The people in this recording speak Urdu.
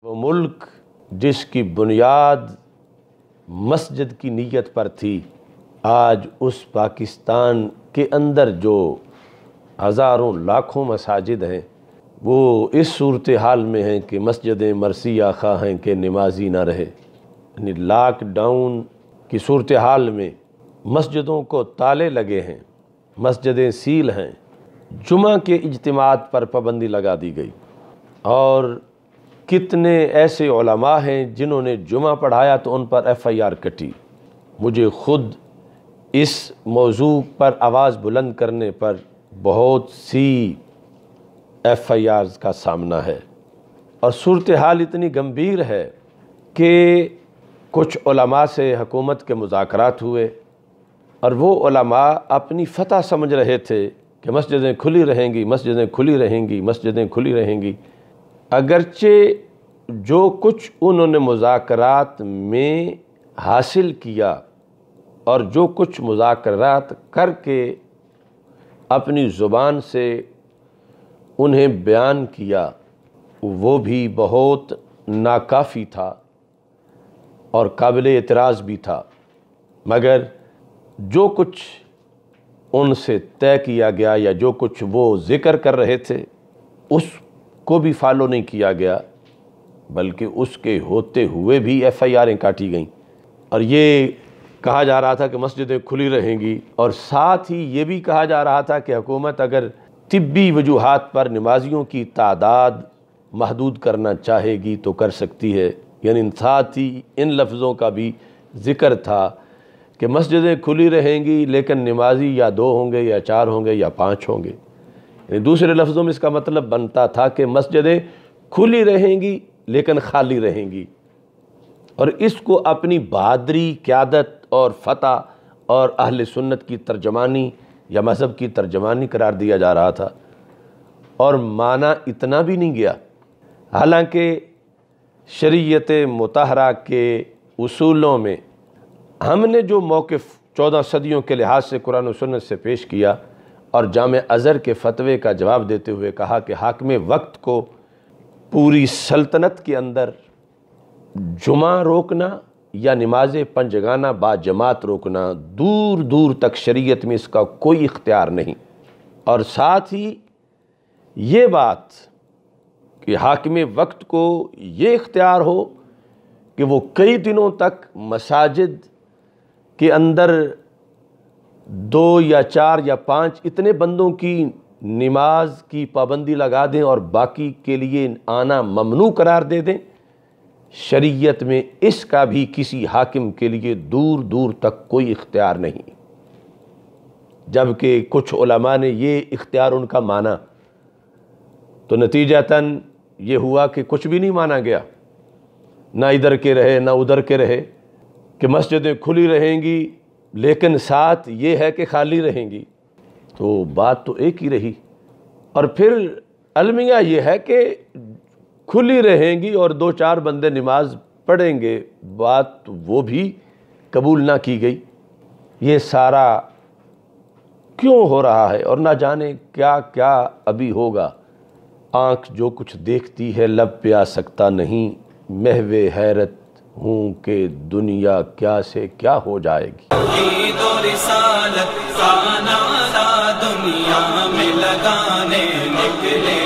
وہ ملک جس کی بنیاد مسجد کی نیت پر تھی، آج اس پاکستان کے اندر جو ہزاروں لاکھوں مساجد ہیں وہ اس صورتحال میں ہیں کہ مسجدیں مرثیہ خواہ ہیں کہ نمازی نہ رہے۔ یعنی لاک ڈاؤن کی صورتحال میں مسجدوں کو تالے لگے ہیں، مسجدیں سیل ہیں، جمعہ کے اجتماعات پر پابندی لگا دی گئی، اور کتنے ایسے علماء ہیں جنہوں نے جمعہ پڑھایا تو ان پر FIR کٹی۔ مجھے خود اس موضوع پر آواز بلند کرنے پر بہت سی FIRs کا سامنا ہے، اور صورتحال اتنی گمبھیر ہے کہ کچھ علماء سے حکومت کے مذاکرات ہوئے، اور وہ علماء اپنی فتح سمجھ رہے تھے کہ مسجدیں کھلی رہیں گی، مسجدیں کھلی رہیں گی، مسجدیں کھلی رہیں گی، اگرچہ جو کچھ انہوں نے مذاکرات میں حاصل کیا اور جو کچھ مذاکرات کر کے اپنی زبان سے انہیں بیان کیا وہ بھی بہت ناکافی تھا اور قابل اعتراض بھی تھا، مگر جو کچھ ان سے طے کیا گیا یا جو کچھ وہ ذکر کر رہے تھے اس کو بھی فالو نہیں کیا گیا، بلکہ اس کے ہوتے ہوئے بھی FIRیں کاٹی گئیں، اور یہ کہا جا رہا تھا کہ مسجدیں کھلی رہیں گی، اور ساتھ ہی یہ بھی کہا جا رہا تھا کہ حکومت اگر طبی وجوہات پر نمازیوں کی تعداد محدود کرنا چاہے گی تو کر سکتی ہے۔ یعنی ساتھ ہی ان لفظوں کا بھی ذکر تھا کہ مسجدیں کھلی رہیں گی لیکن نمازی یا 2 ہوں گے یا 4 ہوں گے یا 5 ہوں گے۔ یعنی دوسرے لفظوں میں اس کا مطلب بنتا تھا کہ مسجدیں کھلی رہیں گی لیکن خالی رہیں گی، اور اس کو اپنی بہادری، قیادت اور فتح اور اہل سنت کی ترجمانی یا مذہب کی ترجمانی قرار دیا جا رہا تھا، اور مانا اتنا بھی نہیں گیا۔ حالانکہ شریعت مطہرہ کے اصولوں میں ہم نے جو موقف 14 صدیوں کے لحاظ سے قرآن و سنت سے پیش کیا، اور جامع ازہر کے فتوے کا جواب دیتے ہوئے کہا کہ حاکم وقت کو پوری سلطنت کے اندر جمعہ روکنا یا نماز پنجگانہ با جماعت روکنا دور دور تک شریعت میں اس کا کوئی اختیار نہیں، اور ساتھ ہی یہ بات کہ حاکم وقت کو یہ اختیار ہو کہ وہ کئی دنوں تک مساجد کے اندر 2 یا 4 یا 5 اتنے بندوں کی نماز کی پابندی لگا دیں اور باقی کے لیے آنا ممنوع قرار دے دیں۔ شریعت میں اس کا بھی کسی حاکم کے لیے دور دور تک کوئی اختیار نہیں، جبکہ کچھ علماء نے یہ اختیار ان کا مانا، تو نتیجتاً یہ ہوا کہ کچھ بھی نہیں مانا گیا، نہ ادھر کے رہے نہ ادھر کے رہے، کہ مسجدیں کھلی رہیں گی لیکن ساتھ یہ ہے کہ خالی رہیں گی، تو بات تو ایک ہی رہی۔ اور پھر المیہ یہ ہے کہ کھلی رہیں گی اور 2-4 بندے نماز پڑھیں گے، بات وہ بھی قبول نہ کی گئی۔ یہ سارا کیوں ہو رہا ہے، اور نہ جانے کیا کیا ابھی ہوگا۔ آنکھ جو کچھ دیکھتی ہے لب پہ آ سکتا نہیں، محو حیرت ہوں کہ دنیا کیا سے کیا ہو جائے گی۔ توحید و رسالت کا نعرہ دنیا میں لگانے نکلے